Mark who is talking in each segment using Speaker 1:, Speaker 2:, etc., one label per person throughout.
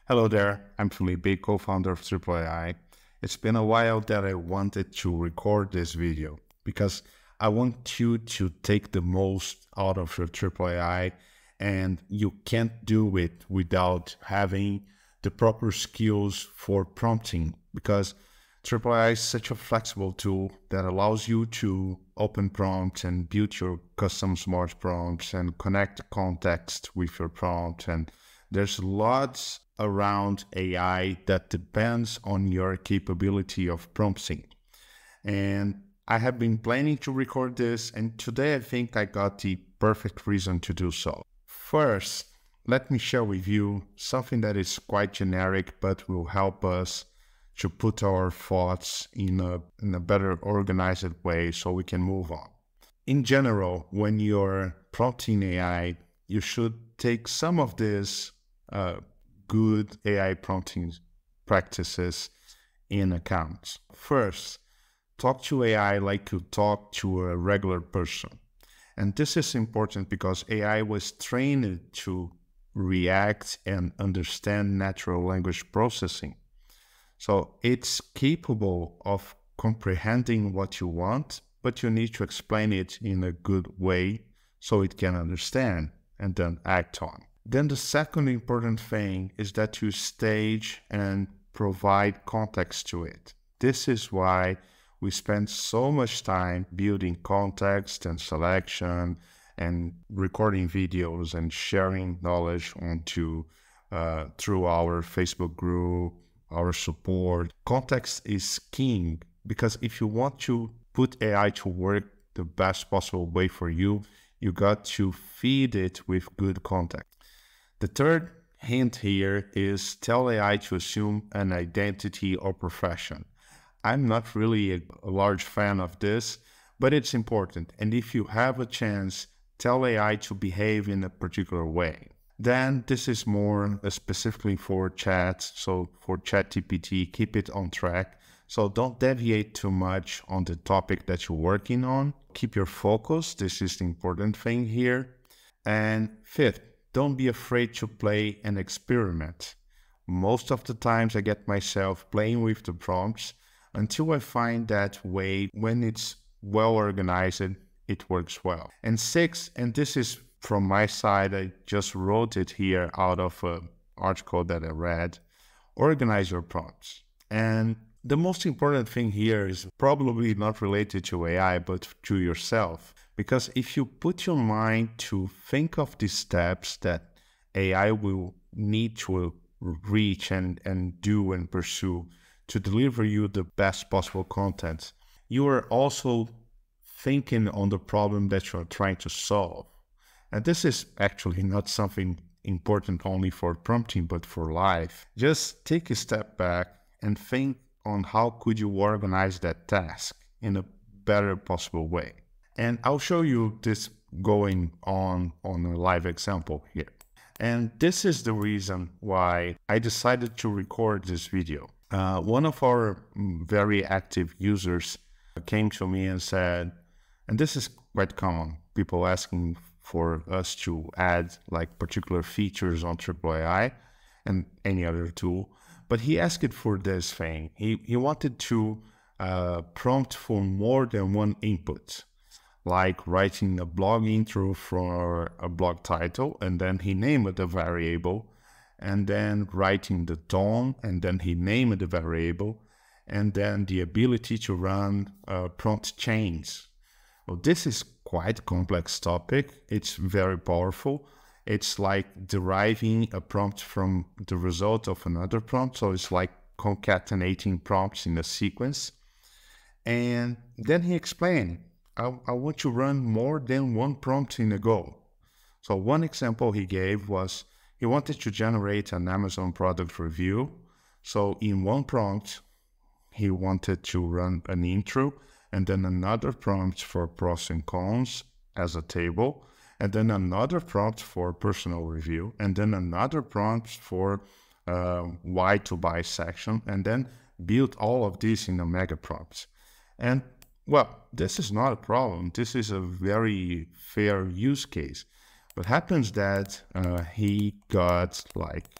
Speaker 1: Hello there, I'm Felipe, co-founder of Triplo AI. It's been a while that I wanted to record this video because I want you to take the most out of your Triplo AI, and you can't do it without having the proper skills for prompting, because Triplo AI is such a flexible tool that allows you to open prompts and build your custom smart prompts and connect the context with your prompt. And there's lots around AI that depends on your capability of prompting. And I have been planning to record this, and today I think I got the perfect reason to do so. First, let me share with you something that is quite generic but will help us to put our thoughts in a better organized way so we can move on. In general, when you're prompting AI, you should take some of these good AI prompting practices in account. First, talk to AI like you talk to a regular person. And this is important because AI was trained to react and understand natural language processing. So it's capable of comprehending what you want, but you need to explain it in a good way so it can understand and then act on. Then the second important thing is that you stage and provide context to it. This is why we spend so much time building context and selection and recording videos and sharing knowledge onto through our Facebook group, our support. Context is king, because if you want to put AI to work the best possible way for you, you got to feed it with good context. The third hint here is tell AI to assume an identity or profession. I'm not really a large fan of this, but it's important. And if you have a chance, tell AI to behave in a particular way. Then this is more specifically for chat. So for ChatGPT, keep it on track. So don't deviate too much on the topic that you're working on. Keep your focus. This is the important thing here. And fifth, don't be afraid to play and experiment. Most of the times I get myself playing with the prompts until I find that way when it's well organized, it works well. And sixth, and this is from my side, I just wrote it here out of an article that I read, organize your prompts. And the most important thing here is probably not related to AI, but to yourself. Because if you put your mind to think of the steps that AI will need to reach and do and pursue to deliver you the best possible content, you are also thinking on the problem that you're trying to solve. And this is actually not something important only for prompting, but for life. Just take a step back and think on how could you organize that task in a better possible way. And I'll show you this going on a live example here. And this is the reason why I decided to record this video. One of our very active users came to me and said, and this is quite common, people asking for us to add like particular features on Triplo AI and any other tool, but he asked for this thing. He wanted to prompt for more than one input, like writing a blog intro for a blog title, and then he named the variable, and then writing the tone, and then he named the variable, and then the ability to run prompt chains. Well, this is quite a complex topic. It's very powerful. It's like deriving a prompt from the result of another prompt. So it's like concatenating prompts in a sequence. And then he explained, I want to run more than one prompt in a go. So one example he gave was he wanted to generate an Amazon product review. So in one prompt, he wanted to run an intro, and then another prompt for pros and cons as a table, and then another prompt for personal review, and then another prompt for why to buy section, and then build all of this in a mega prompt. And well, this is not a problem. This is a very fair use case. What happens that he got like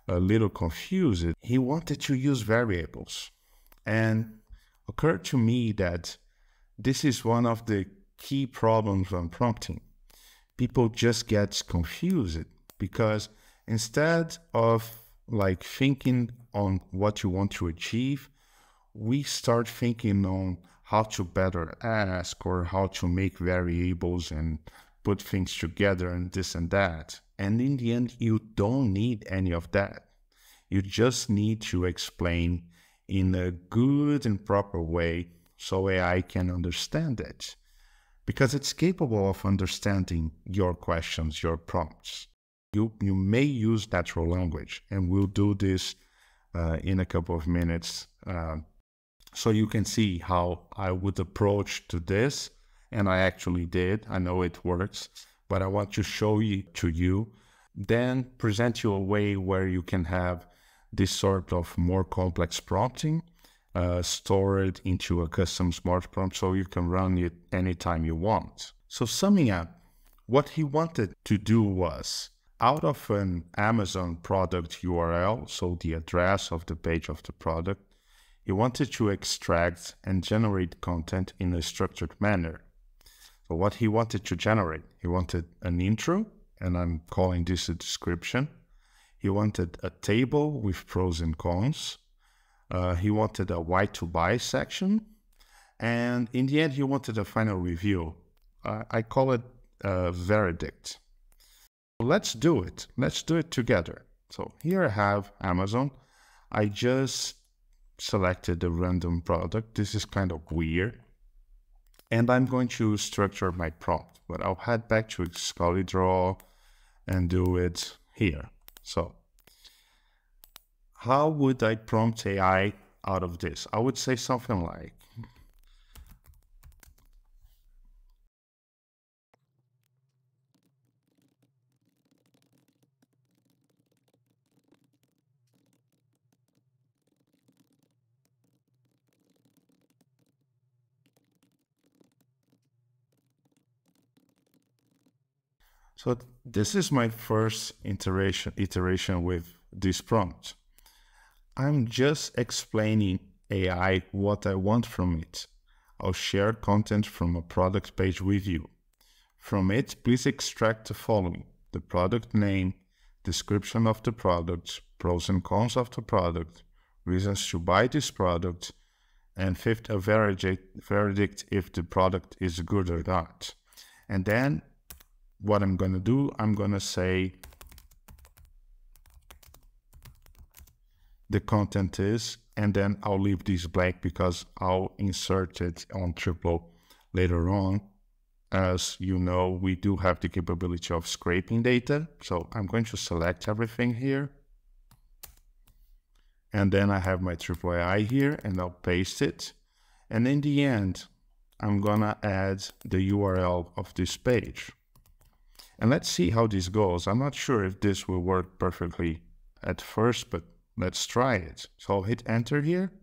Speaker 1: a little confused. He wanted to use variables. And occurred to me that this is one of the key problems when prompting. People just get confused because instead of like thinking on what you want to achieve, we start thinking on how to better ask or how to make variables and put things together and this and that. And in the end, you don't need any of that. You just need to explain in a good and proper way so AI can understand it, because it's capable of understanding your questions, your prompts. You may use natural language, and we'll do this in a couple of minutes, so you can see how I would approach to this, and I actually did. I know it works, but I want to show you to you, then present you a way where you can have this sort of more complex prompting stored into a custom smart prompt so you can run it anytime you want. So summing up, what he wanted to do was, out of an Amazon product URL, so the address of the page of the product, he wanted to extract and generate content in a structured manner. So what he wanted to generate, he wanted an intro, and I'm calling this a description. He wanted a table with pros and cons. He wanted a why to buy section. And in the end, he wanted a final review. I call it a verdict. Let's do it. Let's do it together. So here I have Amazon. I just selected a random product. This is kind of weird. And I'm going to structure my prompt, but I'll head back to ScullyDraw and do it here. So how would I prompt AI out of this? I would say something like, so this is my first iteration with this prompt. I'm just explaining AI what I want from it. I'll share content from a product page with you. From it, please extract the following: the product name, description of the product, pros and cons of the product, reasons to buy this product, and fifth, a verdict if the product is good or not. And then what I'm going to do, I'm going to say the content is, and then I'll leave this blank because I'll insert it on Triplo later on. As you know, we do have the capability of scraping data. So I'm going to select everything here. And then I have my Triplo AI here, and I'll paste it. And in the end, I'm gonna add the URL of this page. And let's see how this goes. I'm not sure if this will work perfectly at first, but let's try it. So I'll hit enter here.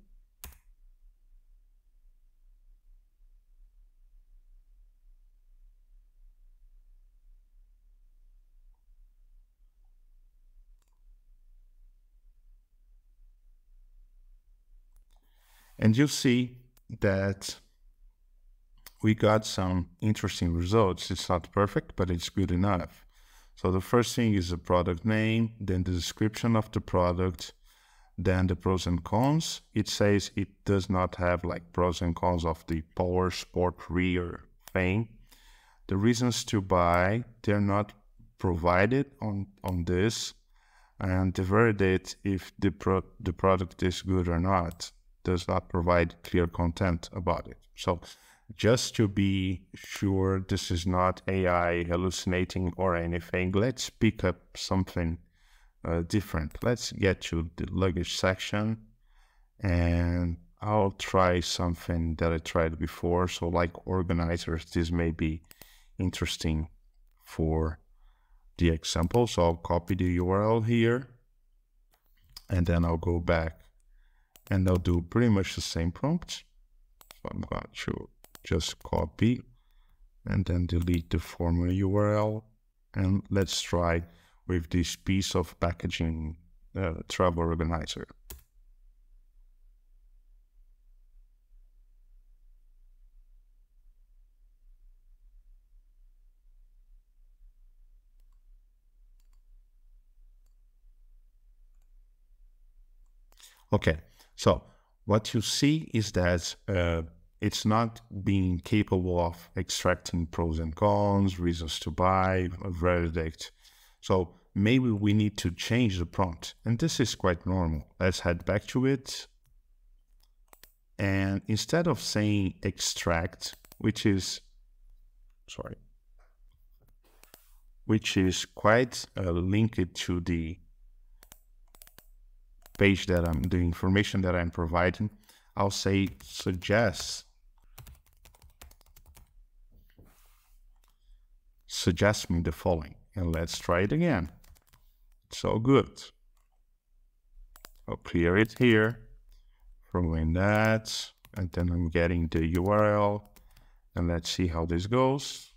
Speaker 1: And you see that we got some interesting results. It's not perfect, but it's good enough. So the first thing is the product name, then the description of the product, then the pros and cons. It says it does not have like pros and cons of the power sport rear thing. The reasons to buy, they're not provided on this. And the verdict if the product is good or not does not provide clear content about it. So just to be sure this is not AI hallucinating or anything, let's pick up something different. Let's get to the luggage section, and I'll try something that I tried before. So like organizers, this may be interesting for the example. So I'll copy the URL here, and then I'll go back and I'll do pretty much the same prompt. So I'm going to just copy and then delete the former URL. And let's try with this piece of packaging travel organizer. Okay, so what you see is that it's not being capable of extracting pros and cons, reasons to buy, a verdict. So maybe we need to change the prompt, and this is quite normal. Let's head back to it. And instead of saying extract, which is quite linked to the page that the information that I'm providing, I'll say suggest me the following, and let's try it again. So good. I'll clear it here, throwing that, and then I'm getting the URL, and let's see how this goes.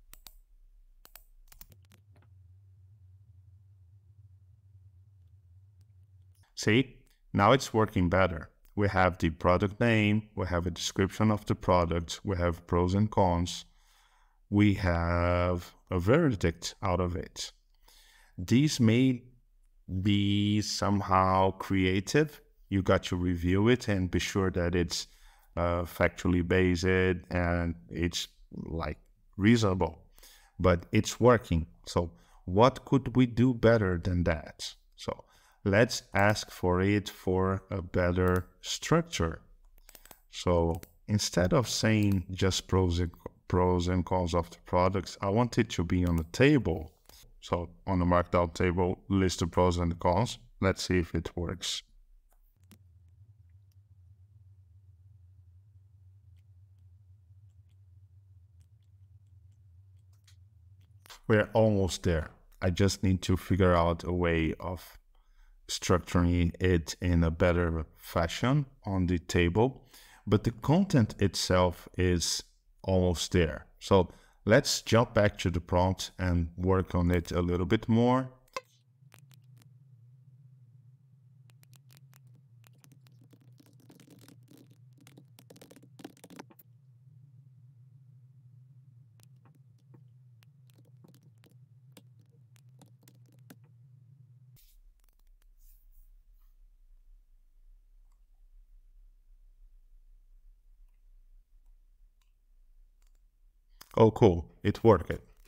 Speaker 1: See, now it's working better. We have the product name, we have a description of the product, we have pros and cons, we have a verdict out of it. These may be somehow creative. You got to review it and be sure that it's factually based and it's like reasonable, but it's working. So what could we do better than that? So let's ask for it for a better structure. So instead of saying just pros and cons of the products, I want it to be on the table. So on the markdown table, list the pros and the cons. Let's see if it works. We're almost there. I just need to figure out a way of structuring it in a better fashion on the table, but the content itself is almost there. So let's jump back to the prompt and work on it a little bit more. Oh, cool, it worked.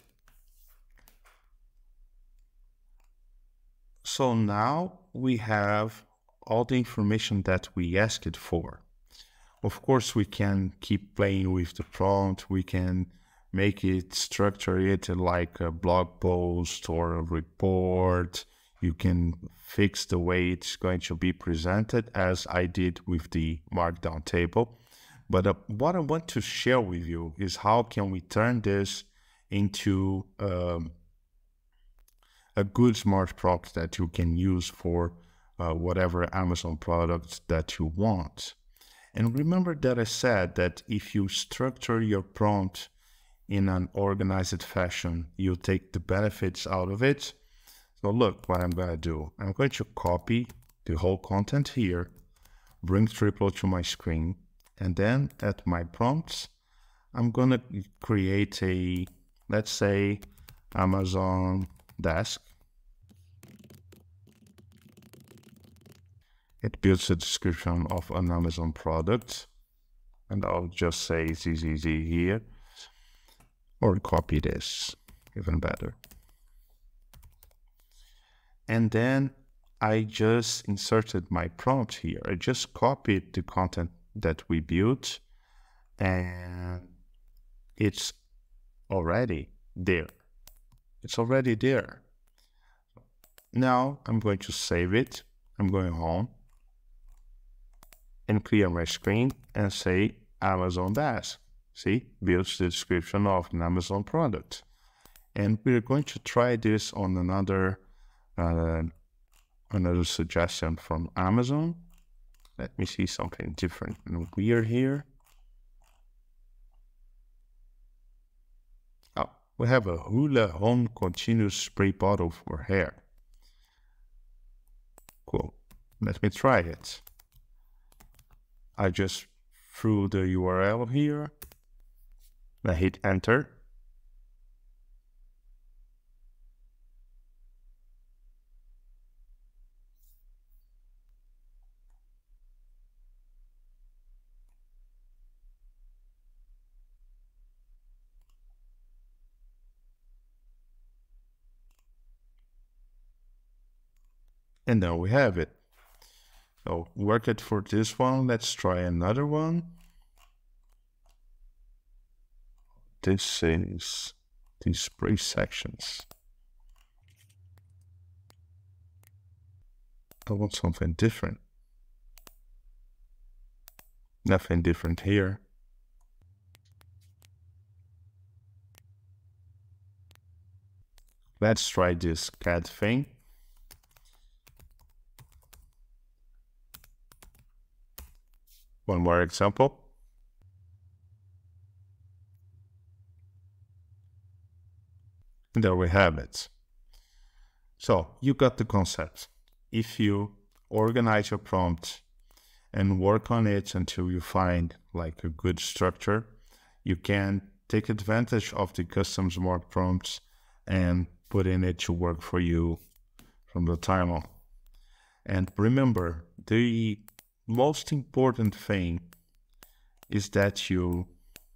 Speaker 1: So now we have all the information that we asked it for. Of course, we can keep playing with the prompt. We can make it, structure it like a blog post or a report. You can fix the way it's going to be presented, as I did with the markdown table. But what I want to share with you is how can we turn this into a good smart prompt that you can use for whatever Amazon products that you want. And remember that I said that if you structure your prompt in an organized fashion, you'll take the benefits out of it. So look what I'm going to do. I'm going to copy the whole content here, bring Triplo to my screen, and then at my prompts, I'm going to create a, let's say, Amazon desk. It builds a description of an Amazon product, and I'll just say ZZZ here, or copy this, even better. And then I just inserted my prompt here. I just copied the content that we built, and it's already there. It's already there. Now I'm going to save it. I'm going home and clear my screen and say Amazon Dash. See, builds the description of an Amazon product. And we're going to try this on another suggestion from Amazon. Let me see something different and weird here. Oh, we have a Hula Home continuous spray bottle for hair. Let me try it. I just threw the URL here. I hit enter. And there we have it. So work it for this one. Let's try another one. This is display sections. I want something different. Nothing different here. Let's try this cat thing. One more example. And there we have it. So you got the concept. If you organize your prompt and work on it until you find like a good structure, you can take advantage of the custom smart prompts and put in it to work for you from the time on. And remember, the most important thing is that you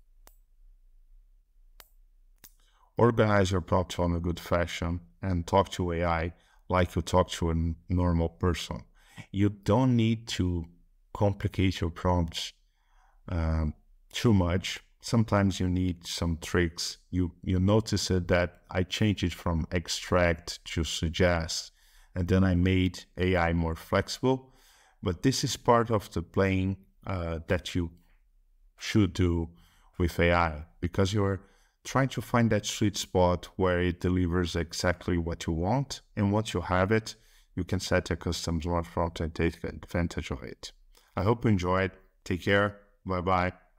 Speaker 1: organize your prompt on a good fashion and talk to AI like you talk to a normal person. You don't need to complicate your prompts too much. Sometimes you need some tricks. You notice it that I changed it from extract to suggest, and then I made AI more flexible. But this is part of the playing that you should do with AI, because you're trying to find that sweet spot where it delivers exactly what you want. And once you have it, you can set a custom smart prompt and take advantage of it. I hope you enjoyed. Take care. Bye-bye.